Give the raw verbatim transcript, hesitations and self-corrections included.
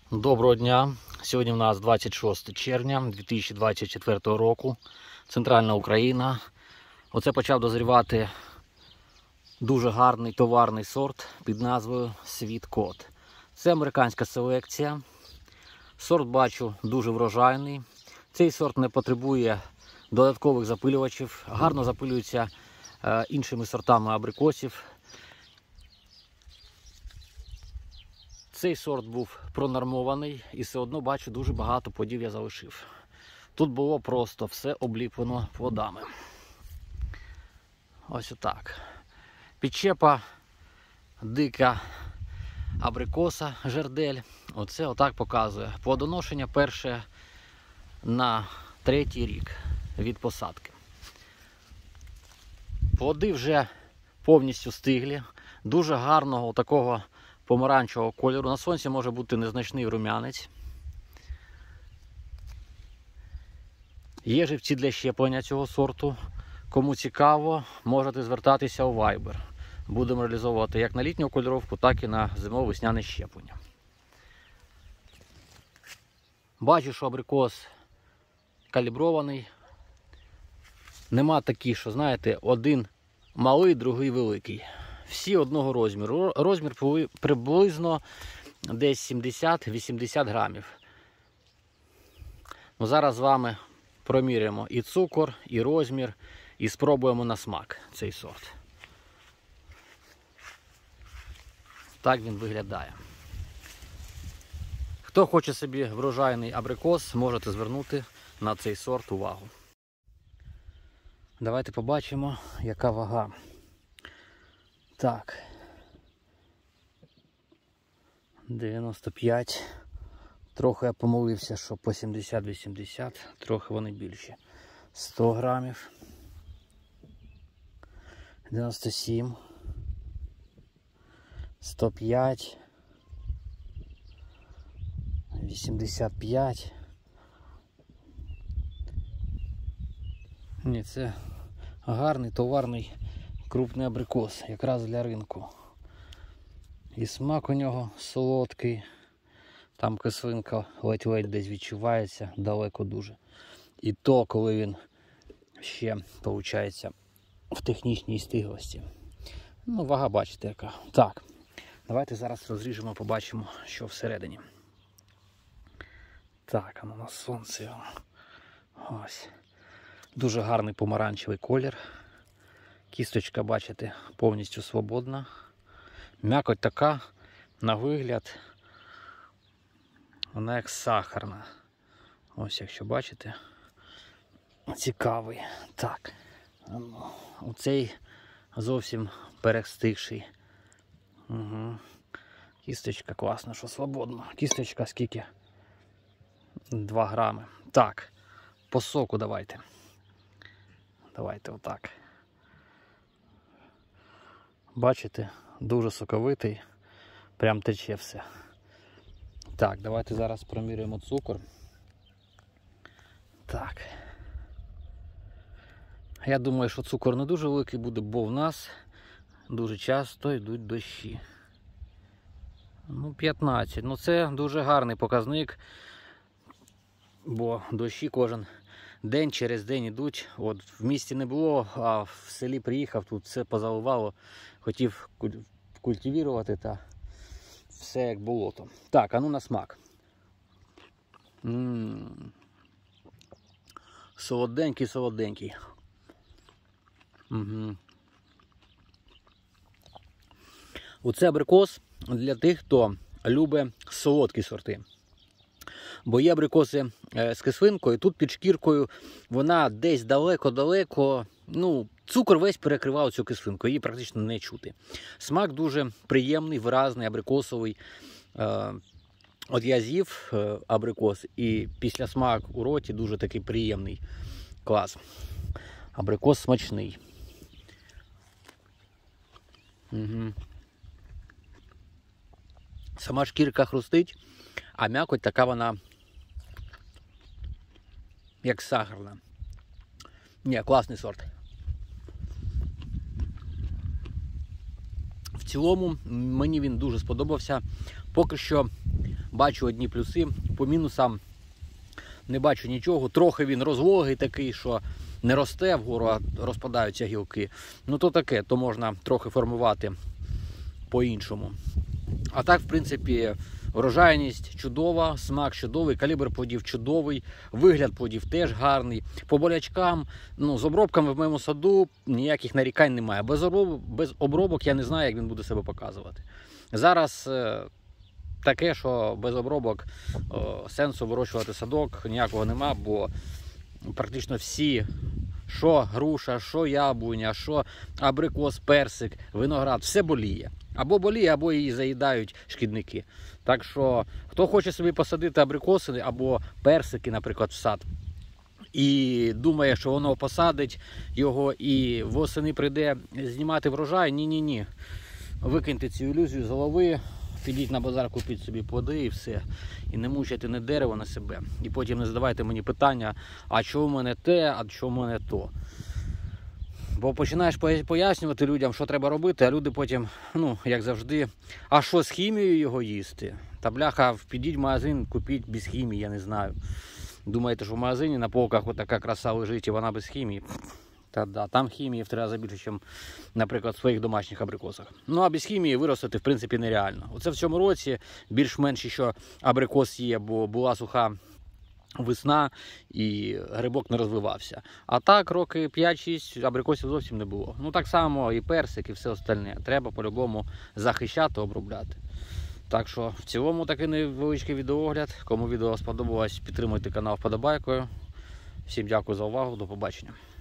Доброго дня! Сьогодні у нас двадцять шосте червня дві тисячі двадцять четвертого року. Центральна Україна. Оце почав дозрівати дуже гарний товарний сорт під назвою Sweet Cod. Це американська селекція. Сорт, бачу, дуже врожайний. Цей сорт не потребує додаткових запилювачів. Гарно запилюється е, іншими сортами абрикосів. Цей сорт був пронормований і все одно, бачу, дуже багато плодів я залишив. Тут було просто все обліплено плодами. Ось отак. Підчепа дика абрикоса жердель. Оце отак показує. Плодоношення перше на третій рік від посадки. Плоди вже повністю стиглі. Дуже гарного такого помаранчевого кольору. На сонці може бути незначний рум'янець. Є живці для щеплення цього сорту. Кому цікаво, можете звертатися у Viber. Будемо реалізовувати як на літню кольоровку, так і на зимово-весняне щеплення. Бачу, що абрикос калібрований. Нема таких, що, знаєте, один малий, другий великий. Всі одного розміру. Розмір приблизно десь сімдесят-вісімдесят грамів. Ну, зараз з вами проміряємо і цукор, і розмір, і спробуємо на смак цей сорт. Так він виглядає. Хто хоче собі врожайний абрикос, можете звернути на цей сорт увагу. Давайте побачимо, яка вага. Так, дев'яносто п'ять, трохи я помилився, що по сімдесят-вісімдесят, трохи вони більші. сто грамів, дев'яносто сім, сто п'ять, вісімдесят п'ять. Ні, це гарний товарний крупний абрикос, якраз для ринку. І смак у нього солодкий. Там кислинка ледь-ледь десь відчувається, далеко дуже. І то, коли він ще, виходить, в технічній стиглості. Ну, вага бачите яка. Так, давайте зараз розріжемо, побачимо, що всередині. Так, а на сонці. Ось. Дуже гарний помаранчевий колір. Кісточка, бачите, повністю свободна. М'якоть така, на вигляд, вона як сахарна. Ось, якщо бачите, цікавий. Так, оцей зовсім перестигший. Угу. Кісточка класна, що свободна. Кісточка скільки? два грами. Так, по соку давайте. Давайте отак. Бачите, дуже соковитий, прям тече все. Так, давайте зараз проміряємо цукор. Так. Я думаю, що цукор не дуже великий буде, бо в нас дуже часто йдуть дощі. Ну, п'ятнадцять. Ну, це дуже гарний показник, бо дощі кожен день через день йдуть. От в місті не було, а в селі приїхав, тут все позаливало. Хотів культивувати, та все як болото. Так, а ну на смак. М-м-м. Солоденький, солоденький. Угу. Оце абрикос для тих, хто любить солодкі сорти. Бо є абрикоси з кислинкою, тут під шкіркою вона десь далеко-далеко, ну, цукор весь перекривав цю кислинку, її практично не чути. Смак дуже приємний, виразний, абрикосовий. От я з'їв абрикос, і після смак у роті дуже такий приємний. Клас. Абрикос смачний. Угу. Сама шкірка хрустить, а м'якоть така вона, як сахарна. Ні, класний сорт. В цілому мені він дуже сподобався. Поки що бачу одні плюси, по мінусам не бачу нічого. Трохи він розлогий такий, що не росте вгору, а розпадаються гілки. Ну то таке, то можна трохи формувати по-іншому. А так, в принципі, врожайність чудова, смак чудовий, калібр плодів чудовий, вигляд плодів теж гарний. По болячкам, ну, з обробками в моєму саду ніяких нарікань немає. Без обробок, без обробок я не знаю, як він буде себе показувати. Зараз е, таке, що без обробок е, сенсу вирощувати садок ніякого нема, бо практично всі, що груша, що яблуня, що абрикос, персик, виноград, все боліє. Або боліє, або її заїдають шкідники. Так що, хто хоче собі посадити абрикоси або персики, наприклад, в сад, і думає, що воно посадить його і восени прийде знімати врожай, ні-ні-ні. Викиньте цю ілюзію з голови, підіть на базар, купіть собі плоди і все. І не мучайте не дерево на себе. І потім не задавайте мені питання, а чого в мене те, а чого в мене то. Бо починаєш пояснювати людям, що треба робити, а люди потім, ну, як завжди, а що з хімією його їсти? Та бляха, підіть в магазин, купіть без хімії, я не знаю. Думаєте, що в магазині на полках отака краса лежить і вона без хімії? Та да, там хімії в три рази більше, ніж, наприклад, в своїх домашніх абрикосах. Ну, а без хімії виростити, в принципі, нереально. Оце в цьому році більш-менш що абрикос є, бо була суха весна і грибок не розвивався. А так, роки п'ять-шість абрикосів зовсім не було. Ну, так само і персик, і все остальне. Треба по-любому захищати, обробляти. Так що, в цілому, такий невеличкий відеоогляд. Кому відео сподобалось, підтримуйте канал вподобайкою. Всім дякую за увагу, до побачення.